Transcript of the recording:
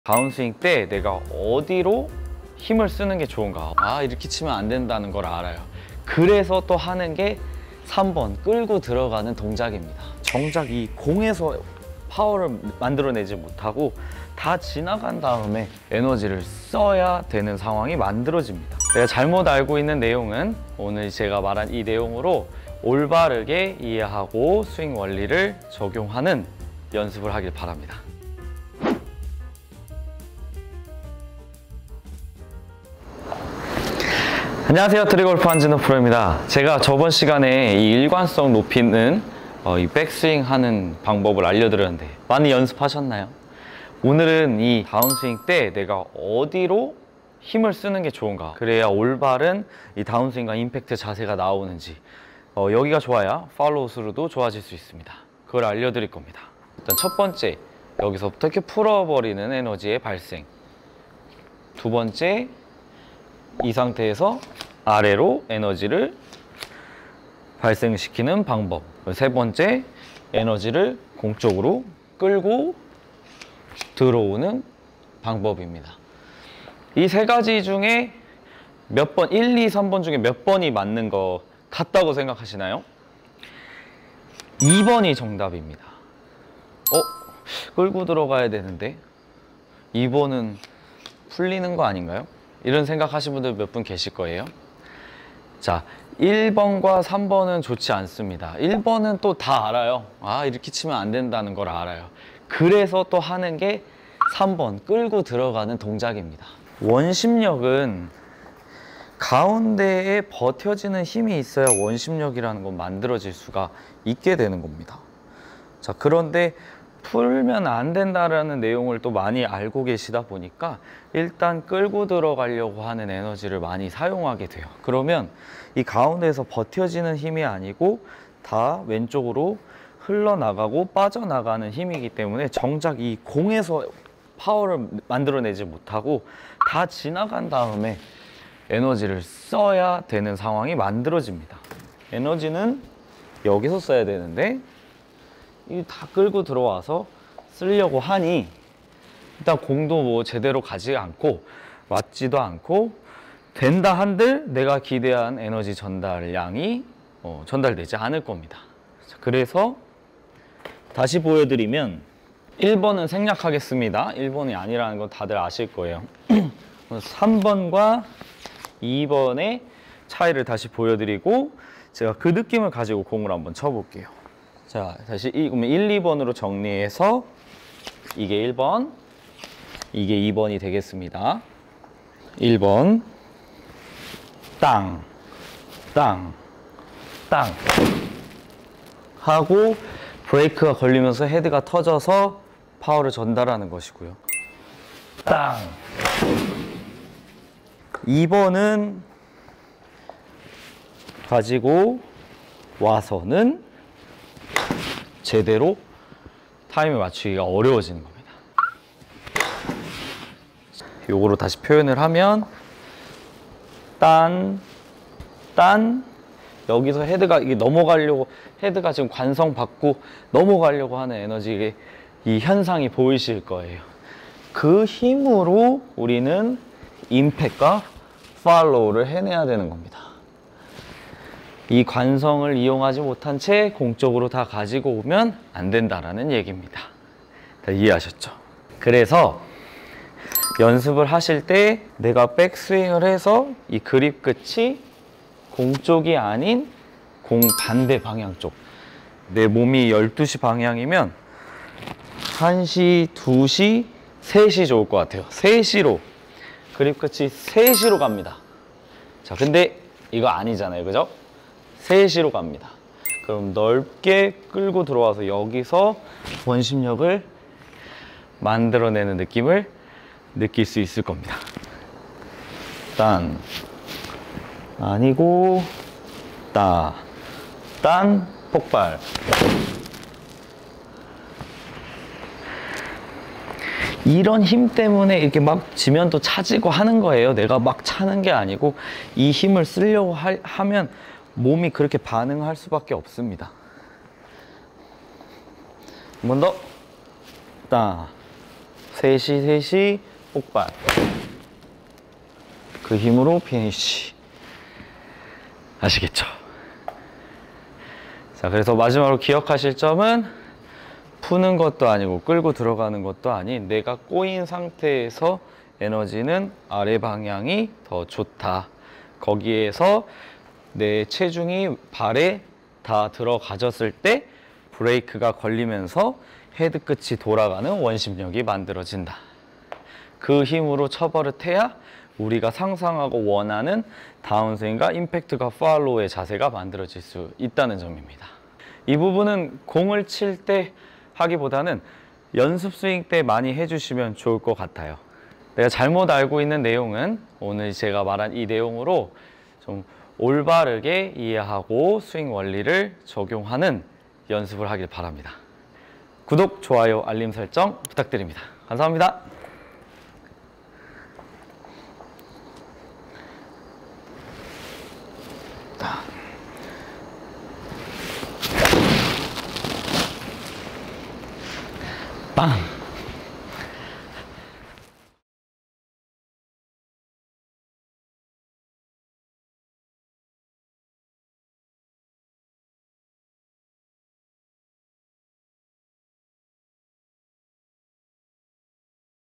다운스윙 때 내가 어디로 힘을 쓰는 게 좋은가, 이렇게 치면 안 된다는 걸 알아요. 그래서 또 하는 게 3번 끌고 들어가는 동작입니다. 정작 이 공에서 파워를 만들어내지 못하고 다 지나간 다음에 에너지를 써야 되는 상황이 만들어집니다. 내가 잘못 알고 있는 내용은 오늘 제가 말한 이 내용으로 올바르게 이해하고 스윙 원리를 적용하는 연습을 하길 바랍니다. 안녕하세요, 트리골프 한진호 프로입니다. 제가 저번 시간에 이 일관성 높이는 이 백스윙 하는 방법을 알려드렸는데 많이 연습하셨나요? 오늘은 이 다운스윙 때 내가 어디로 힘을 쓰는 게 좋은가, 그래야 올바른 이 다운스윙과 임팩트 자세가 나오는지, 여기가 좋아야 팔로우 스루도 좋아질 수 있습니다. 그걸 알려드릴 겁니다. 일단 첫 번째, 여기서부터 이렇게 풀어버리는 에너지의 발생. 두 번째, 이 상태에서 아래로 에너지를 발생시키는 방법. 세 번째, 에너지를 공 쪽으로 끌고 들어오는 방법입니다. 이 세 가지 중에 몇 번, 1, 2, 3번 중에 몇 번이 맞는 거 같다고 생각하시나요? 2번이 정답입니다. 끌고 들어가야 되는데 2번은 풀리는 거 아닌가요? 이런 생각하시는 분들 몇 분 계실 거예요. 자, 1번과 3번은 좋지 않습니다. 1번은 또 다 알아요. 이렇게 치면 안 된다는 걸 알아요. 그래서 또 하는 게 3번 끌고 들어가는 동작입니다. 원심력은 가운데에 버텨지는 힘이 있어야 원심력이라는 건 만들어질 수가 있게 되는 겁니다. 자, 그런데 풀면 안 된다라는 내용을 또 많이 알고 계시다 보니까 일단 끌고 들어가려고 하는 에너지를 많이 사용하게 돼요. 그러면 이 가운데에서 버텨지는 힘이 아니고 다 왼쪽으로 흘러나가고 빠져나가는 힘이기 때문에 정작 이 공에서 파워를 만들어내지 못하고 다 지나간 다음에 에너지를 써야 되는 상황이 만들어집니다. 에너지는 여기서 써야 되는데 이 다 끌고 들어와서 쓰려고 하니 일단 공도 뭐 제대로 가지 않고 맞지도 않고 된다 한들 내가 기대한 에너지 전달량이 전달되지 않을 겁니다. 그래서 다시 보여드리면 1번은 생략하겠습니다. 1번이 아니라는 건 다들 아실 거예요. 3번과 2번의 차이를 다시 보여드리고 제가 그 느낌을 가지고 공을 한번 쳐볼게요. 자, 다시 그러면 1, 2번으로 정리해서 이게 1번, 이게 2번이 되겠습니다. 1번 땅, 땅, 땅 하고 브레이크가 걸리면서 헤드가 터져서 파워를 전달하는 것이고요. 땅. 2번은 가지고 와서는 제대로 타임을 맞추기가 어려워지는 겁니다. 요거로 다시 표현을 하면 딴, 딴, 여기서 헤드가 이게 넘어가려고, 헤드가 지금 관성 받고 넘어가려고 하는 에너지, 이 현상이 보이실 거예요. 그 힘으로 우리는 임팩트와 팔로우를 해내야 되는 겁니다. 이 관성을 이용하지 못한 채 공쪽으로 다 가지고 오면 안 된다라는 얘기입니다. 다 이해하셨죠? 그래서 연습을 하실 때 내가 백스윙을 해서 이 그립 끝이 공 쪽이 아닌 공 반대 방향 쪽, 내 몸이 12시 방향이면 1시, 2시, 3시 좋을 것 같아요. 3시로, 그립 끝이 3시로 갑니다. 자, 근데 이거 아니잖아요, 그죠? 3시로 갑니다. 그럼 넓게 끌고 들어와서 여기서 원심력을 만들어내는 느낌을 느낄 수 있을 겁니다. 딴, 아니고 따, 딴, 폭발. 이런 힘 때문에 이렇게 막 지면도 차지고 하는 거예요. 내가 막 차는 게 아니고 이 힘을 쓰려고 하면 몸이 그렇게 반응할 수밖에 없습니다. 한 번 더. 따, 셋이 폭발. 그 힘으로 피니쉬. 아시겠죠? 자, 그래서 마지막으로 기억하실 점은 푸는 것도 아니고 끌고 들어가는 것도 아닌 내가 꼬인 상태에서 에너지는 아래 방향이 더 좋다. 거기에서 내 체중이 발에 다 들어가졌을 때 브레이크가 걸리면서 헤드 끝이 돌아가는 원심력이 만들어진다. 그 힘으로 쳐버릇해야 우리가 상상하고 원하는 다운스윙과 임팩트가 팔로우의 자세가 만들어질 수 있다는 점입니다. 이 부분은 공을 칠 때 하기보다는 연습 스윙 때 많이 해주시면 좋을 것 같아요. 내가 잘못 알고 있는 내용은 오늘 제가 말한 이 내용으로 좀 올바르게 이해하고 스윙 원리를 적용하는 연습을 하길 바랍니다. 구독, 좋아요, 알림 설정 부탁드립니다. 감사합니다. 빵!